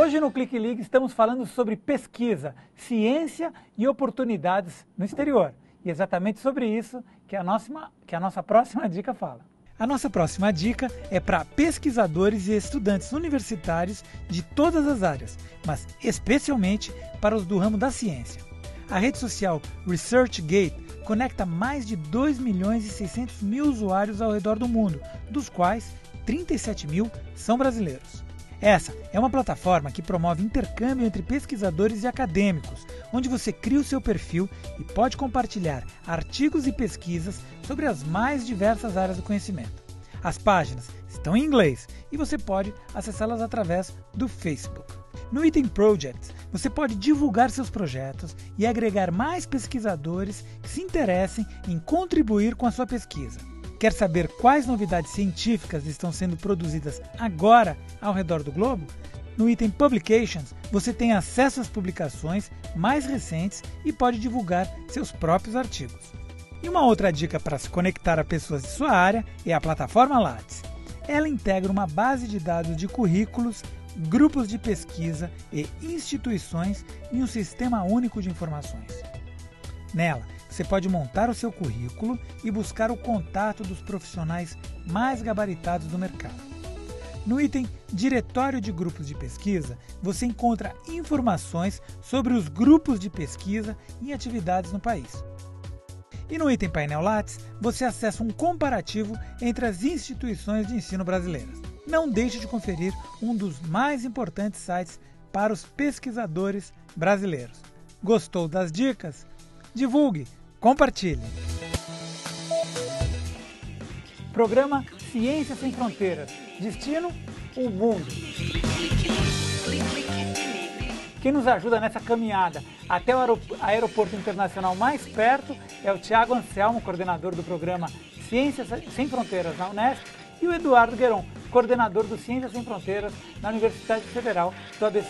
Hoje no Clique Ligue estamos falando sobre pesquisa, ciência e oportunidades no exterior. E exatamente sobre isso que a nossa próxima dica fala. A nossa próxima dica é para pesquisadores e estudantes universitários de todas as áreas, mas especialmente para os do ramo da ciência. A rede social ResearchGate conecta mais de 2.600.000 usuários ao redor do mundo, dos quais 37 mil são brasileiros. Essa é uma plataforma que promove intercâmbio entre pesquisadores e acadêmicos, onde você cria o seu perfil e pode compartilhar artigos e pesquisas sobre as mais diversas áreas do conhecimento. As páginas estão em inglês e você pode acessá-las através do Facebook. No item Projects, você pode divulgar seus projetos e agregar mais pesquisadores que se interessem em contribuir com a sua pesquisa. Quer saber quais novidades científicas estão sendo produzidas agora ao redor do globo? No item Publications, você tem acesso às publicações mais recentes e pode divulgar seus próprios artigos. E uma outra dica para se conectar a pessoas de sua área é a plataforma Lattes. Ela integra uma base de dados de currículos, grupos de pesquisa e instituições em um sistema único de informações. Nela, você pode montar o seu currículo e buscar o contato dos profissionais mais gabaritados do mercado. No item Diretório de Grupos de Pesquisa, você encontra informações sobre os grupos de pesquisa em atividades no país. E no item Painel Lattes, você acessa um comparativo entre as instituições de ensino brasileiras. Não deixe de conferir um dos mais importantes sites para os pesquisadores brasileiros. Gostou das dicas? Divulgue! Compartilhe! Programa Ciência Sem Fronteiras. Destino, o mundo. Quem nos ajuda nessa caminhada até o aeroporto internacional mais perto é o Tiago Anselmo, coordenador do programa Ciência Sem Fronteiras na Unesp, e o Eduardo Gueron, coordenador do Ciência Sem Fronteiras na Universidade Federal do ABC.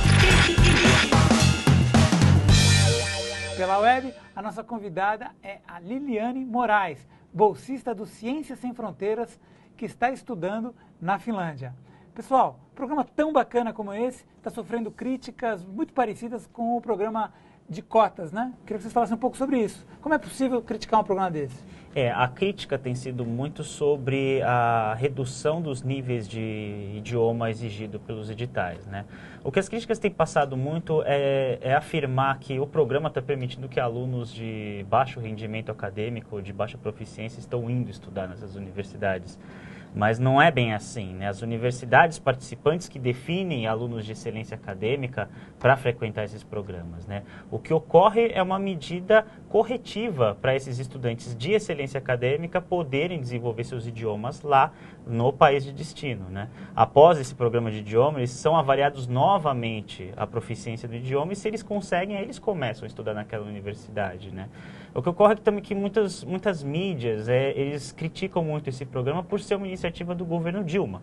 Pela web, a nossa convidada é a Liliane Moraes, bolsista do Ciências Sem Fronteiras, que está estudando na Finlândia. Pessoal, um programa tão bacana como esse está sofrendo críticas muito parecidas com o programa de cotas, né? Queria que vocês falassem um pouco sobre isso. Como é possível criticar um programa desse? A crítica tem sido muito sobre a redução dos níveis de idioma exigido pelos editais, né? O que as críticas têm passado muito é afirmar que o programa está permitindo que alunos de baixo rendimento acadêmico, de baixa proficiência, estão indo estudar nessas universidades. Mas não é bem assim, né? As universidades participantes que definem alunos de excelência acadêmica para frequentar esses programas, né? O que ocorre é uma medida corretiva para esses estudantes de excelência acadêmica poderem desenvolver seus idiomas lá no país de destino, né? Após esse programa de idioma, eles são avaliados novamente a proficiência do idioma e se eles conseguem, aí eles começam a estudar naquela universidade, né? O que ocorre é que também que muitas mídias, eles criticam muito esse programa por ser uma iniciativa do governo Dilma.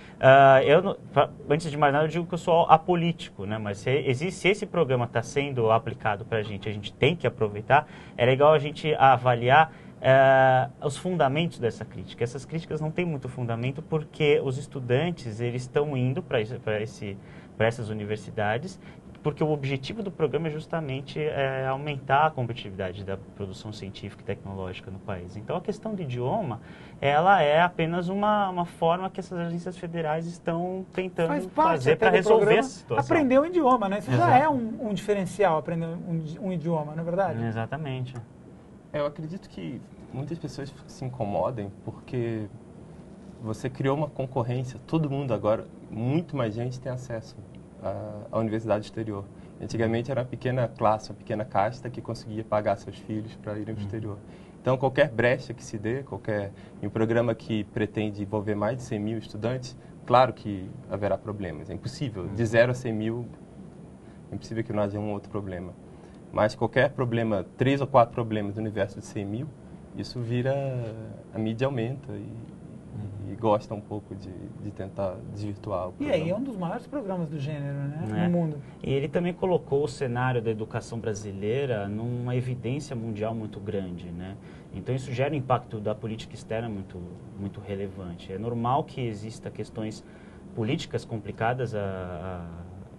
Antes de mais nada, eu digo que eu sou apolítico, né? Mas se esse programa está sendo aplicado para a gente tem que aproveitar. É legal a gente avaliar os fundamentos dessa crítica. Essas críticas não têm muito fundamento porque os estudantes eles estão indo para essas universidades porque o objetivo do programa é justamente aumentar a competitividade da produção científica e tecnológica no país. Então, a questão do idioma, ela é apenas uma forma que essas agências federais estão tentando fazer para resolver a situação. Aprender um idioma, né? Isso já é um diferencial, aprender um idioma, não é verdade? Exatamente. Eu acredito que muitas pessoas se incomodem porque você criou uma concorrência, todo mundo agora, muito mais gente tem acesso à universidade exterior. Antigamente era uma pequena classe, uma pequena casta que conseguia pagar seus filhos para irem para o exterior. Então, qualquer brecha que se dê, em um programa que pretende envolver mais de 100 mil estudantes, claro que haverá problemas. É impossível. De 0 a 100 mil, é impossível que não haja um outro problema. Mas qualquer problema, 3 ou 4 problemas no universo de 100 mil, isso vira, a mídia aumenta e gosta um pouco de tentar desvirtuar o programa. E aí é um dos maiores programas do gênero, né, no mundo. E ele também colocou o cenário da educação brasileira numa evidência mundial muito grande, né? Então isso gera um impacto da política externa muito relevante. É normal que exista questões políticas complicadas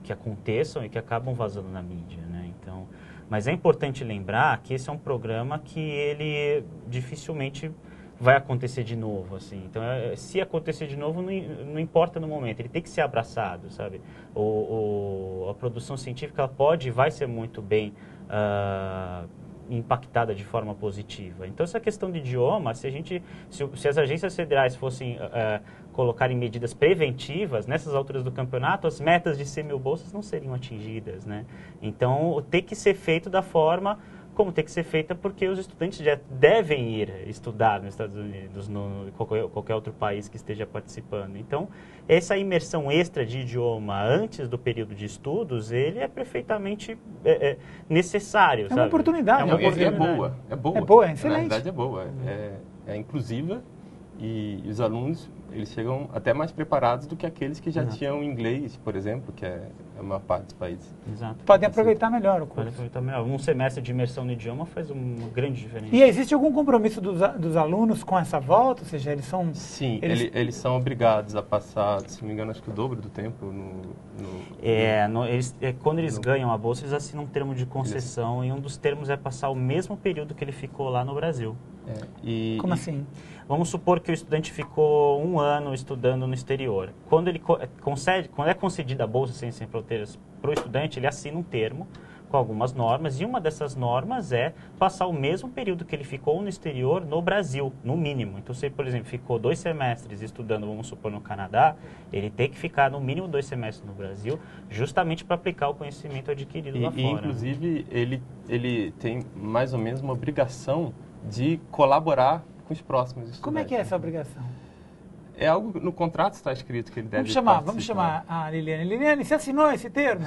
que aconteçam e que acabam vazando na mídia, né? Então, mas é importante lembrar que esse é um programa que ele dificilmente vai acontecer de novo, assim. Então, se acontecer de novo, não importa no momento, ele tem que ser abraçado, sabe? A produção científica ela pode e vai ser muito bem impactada de forma positiva. Então, essa questão de idioma, se as agências federais fossem colocarem medidas preventivas, nessas alturas do campeonato, as metas de 100 mil bolsas não seriam atingidas, né? Então, tem que ser feito da forma como tem que ser feita, porque os estudantes já devem ir estudar nos Estados Unidos, qualquer outro país que esteja participando. Então, essa imersão extra de idioma antes do período de estudos, ele é perfeitamente necessário. É uma oportunidade. É boa. É boa, é excelente. Na verdade é boa. É inclusiva e os alunos, eles chegam até mais preparados do que aqueles que já tinham inglês, por exemplo, que é a maior parte dos países. Exato. Podem aproveitar melhor o curso. Podem aproveitar melhor. Um semestre de imersão no idioma faz uma grande diferença. E existe algum compromisso dos alunos com essa volta? Ou seja, eles são... Sim, eles são obrigados a passar, se não me engano, acho que o dobro do tempo quando eles ganham a bolsa, eles assinam um termo de concessão e um dos termos é passar o mesmo período que ele ficou lá no Brasil. Como assim? Vamos supor que o estudante ficou 1 ano estudando no exterior. Quando é concedida a Bolsa Ciências Sem Fronteiras para o estudante, ele assina um termo com algumas normas, e uma dessas normas é passar o mesmo período que ele ficou no exterior no Brasil, no mínimo. Então, se, por exemplo, ficou 2 semestres estudando, vamos supor, no Canadá, ele tem que ficar no mínimo 2 semestres no Brasil, justamente para aplicar o conhecimento adquirido lá fora. E, inclusive, ele tem mais ou menos uma obrigação de colaborar com os próximos estudantes. Como é que é essa obrigação? É algo no contrato está escrito que ele deve Vamos chamar a Liliane. Liliane, você assinou esse termo?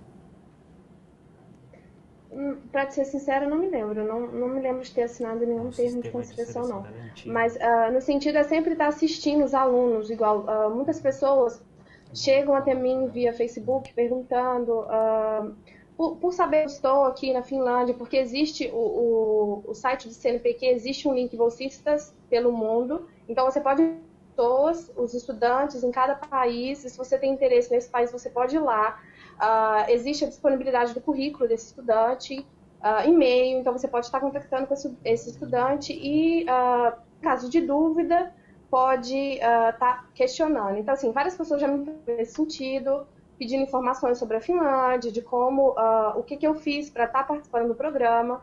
Para ser sincera, não me lembro. Não me lembro de ter assinado nenhum termo de concessão, não. Mas, no sentido, é sempre estar assistindo os alunos. Igual, muitas pessoas chegam até mim via Facebook perguntando... Por saber que eu estou aqui na Finlândia, porque existe o site do CNPq, existe um link bolsistas pelo mundo, então você pode os estudantes em cada país, e se você tem interesse nesse país, você pode ir lá. Existe a disponibilidade do currículo desse estudante, e-mail, então você pode estar contactando com esse estudante e, em caso de dúvida, pode estar questionando. Então, assim, várias pessoas já me perguntam nesse sentido, pedindo informações sobre a Finlândia, de como, o que eu fiz para estar participando do programa.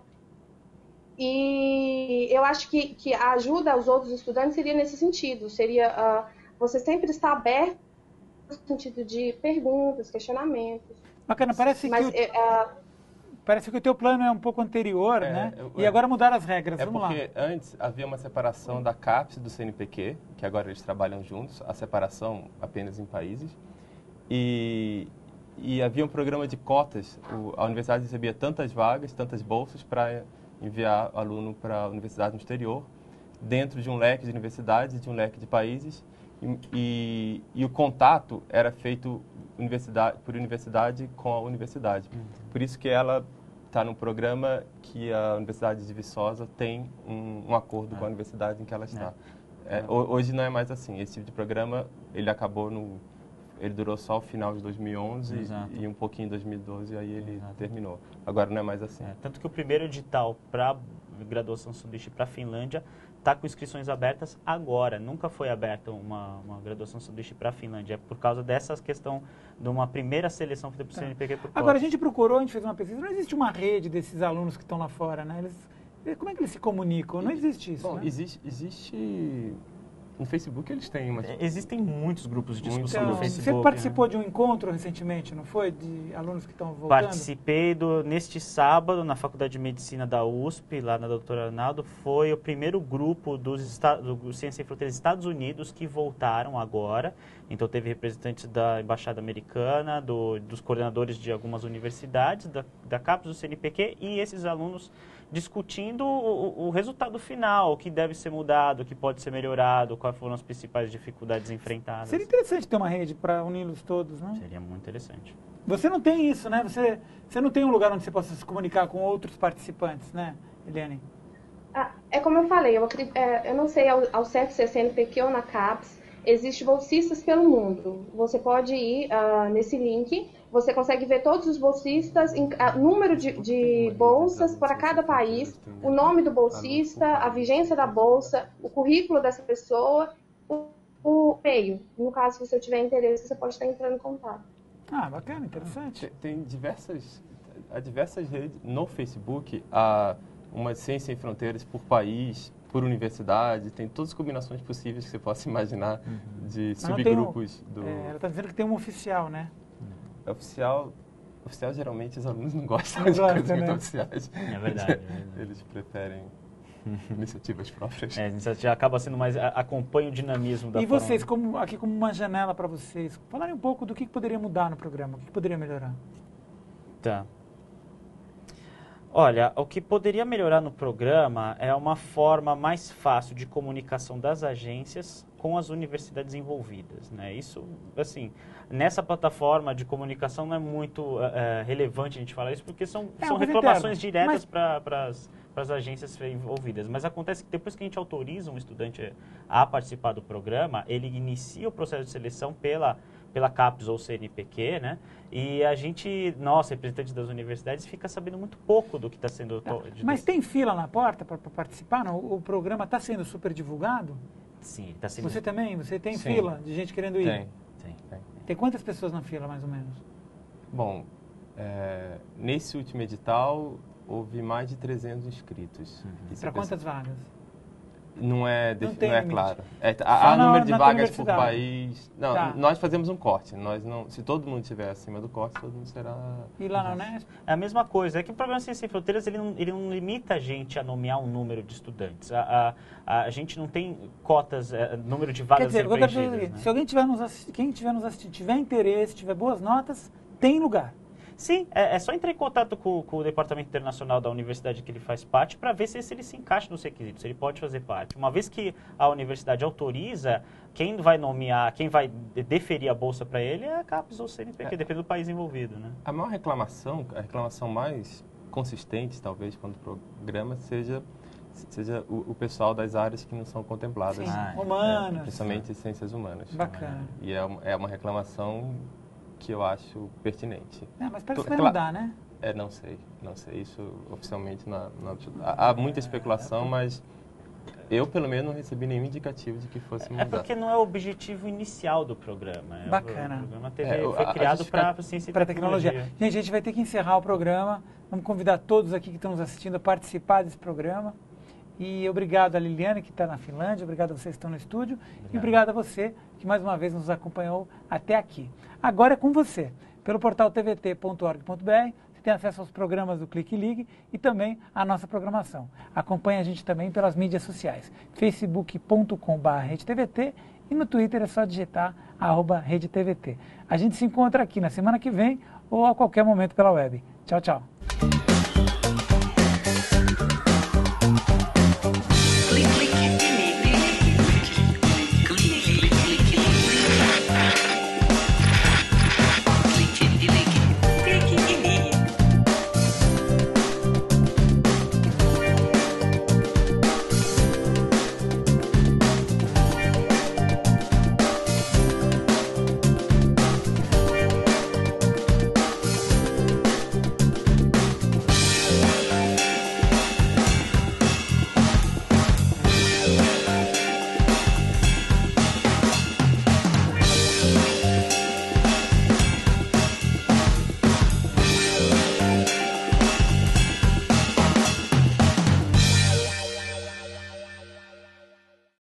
E eu acho que a ajuda aos outros estudantes seria nesse sentido, seria você sempre estar aberto no sentido de perguntas, questionamentos. Bacana, parece que o teu plano é um pouco anterior, né? E agora mudaram as regras, vamos lá. Porque antes havia uma separação da CAPES e do CNPq, que agora eles trabalham juntos, a separação apenas em países. E havia um programa de cotas, a universidade recebia tantas vagas, tantas bolsas para enviar aluno para a universidade no exterior, dentro de um leque de universidades e de um leque de países, e o contato era feito por universidade com a universidade. Por isso que ela está no programa que a Universidade de Viçosa tem um acordo com a universidade em que ela está. Hoje não é mais assim, esse tipo de programa ele acabou ele durou só o final de 2011 e um pouquinho em 2012, aí ele terminou. Agora não é mais assim. Tanto que o primeiro edital para graduação sanduíche para a Finlândia está com inscrições abertas agora. Nunca foi aberta uma graduação sanduíche para a Finlândia. É por causa dessa questão de uma primeira seleção feita para o CNPq. Agora, a gente fez uma pesquisa, não existe uma rede desses alunos que estão lá fora, né? Como é que eles se comunicam? Não existe isso, Bom, né? existe... No Facebook eles têm uma... Existem muitos grupos de discussão no Facebook. Você participou de um encontro recentemente, não foi? De alunos que estão voltando? Participei neste sábado, na Faculdade de Medicina da USP, lá na Doutora Arnaldo. Foi o primeiro grupo do Ciência Sem Fronteiras Estados Unidos que voltaram agora. Então teve representantes da Embaixada Americana, dos coordenadores de algumas universidades, da CAPES, do CNPq, e esses alunos discutindo o resultado final, o que deve ser mudado, o que pode ser melhorado, quais foram as principais dificuldades enfrentadas. Seria interessante ter uma rede para uni-los todos, não? Seria muito interessante. Você não tem isso, né? Você não tem um lugar onde você possa se comunicar com outros participantes, né, Eliane? É como eu falei, eu não sei ao certo se é CNPq ou na CAPES. Existem bolsistas pelo mundo. Você pode ir nesse link, você consegue ver todos os bolsistas, número de bolsas para cada país, o nome do bolsista, a vigência da bolsa, o currículo dessa pessoa, o e-mail. No caso, se você tiver interesse, você pode estar entrando em contato. Ah, bacana, interessante. Tem diversas redes no Facebook, há uma Ciência Sem Fronteiras por país, por universidade, tem todas as combinações possíveis que você possa imaginar de subgrupos do... ela está dizendo que tem um oficial, né? Oficial, geralmente os alunos não gostam de coisas muito oficiais. É verdade. Eles preferem iniciativas próprias. Já acaba sendo mais... acompanha o dinamismo da forma. E vocês, aqui como uma janela para vocês, falarem um pouco do que poderia mudar no programa, o que poderia melhorar? Tá. Olha, o que poderia melhorar no programa é uma forma mais fácil de comunicação das agências com as universidades envolvidas, né? Isso, assim, nessa plataforma de comunicação não é muito relevante a gente falar isso, porque são reclamações diretas para as agências envolvidas. Mas acontece que depois que a gente autoriza um estudante a participar do programa, ele inicia o processo de seleção pela CAPES ou CNPq, né? E a gente, nós, representantes das universidades, fica sabendo muito pouco do que está sendo... Mas tem fila na porta para participar? Não? O programa está sendo super divulgado? Sim, está sendo... Você também? Você tem Sim. fila de gente querendo ir? Tem. Tem quantas pessoas na fila, mais ou menos? Bom, nesse último edital, houve mais de 300 inscritos. Para quantas vagas? Não é claro. Há número de vagas por país. Não, nós fazemos um corte. Nós não, se todo mundo estiver acima do corte, todo mundo será... E lá na Unesp? É a mesma coisa. É que o programa Ciência Sem Fronteiras ele não limita a gente a nomear um número de estudantes. A gente não tem cotas, número de vagas preenchidas. Né? Se alguém quem estiver nos assistindo, tiver interesse, tiver boas notas, tem lugar. Sim, é só entrar em contato com o Departamento Internacional da universidade que ele faz parte para ver se ele se encaixa nos requisitos, se ele pode fazer parte. Uma vez que a universidade autoriza, quem vai nomear, quem vai deferir a bolsa para ele é a CAPES ou o CNPq, depende do país envolvido, né? A maior reclamação, a reclamação mais consistente, talvez, quando o programa seja o pessoal das áreas que não são contempladas. Sim, humanas. Principalmente ciências humanas. Bacana. E é uma reclamação que eu acho pertinente. Mas parece que vai mudar, né? Não sei. Isso oficialmente não. Há muita especulação, mas eu, pelo menos, não recebi nenhum indicativo de que fosse mudar. É porque não é o objetivo inicial do programa. Bacana. O programa foi criado para ciência e tecnologia. Gente, a gente vai ter que encerrar o programa. Vamos convidar todos aqui que estão nos assistindo a participar desse programa. E obrigado a Liliane, que está na Finlândia, obrigado a vocês que estão no estúdio, e obrigado a você, que mais uma vez nos acompanhou até aqui. Agora é com você, pelo portal tvt.org.br, você tem acesso aos programas do Clique e Ligue e também à nossa programação. Acompanhe a gente também pelas mídias sociais, facebook.com/RedeTVT e no Twitter é só digitar @RedeTVT. A gente se encontra aqui na semana que vem ou a qualquer momento pela web. Tchau, tchau.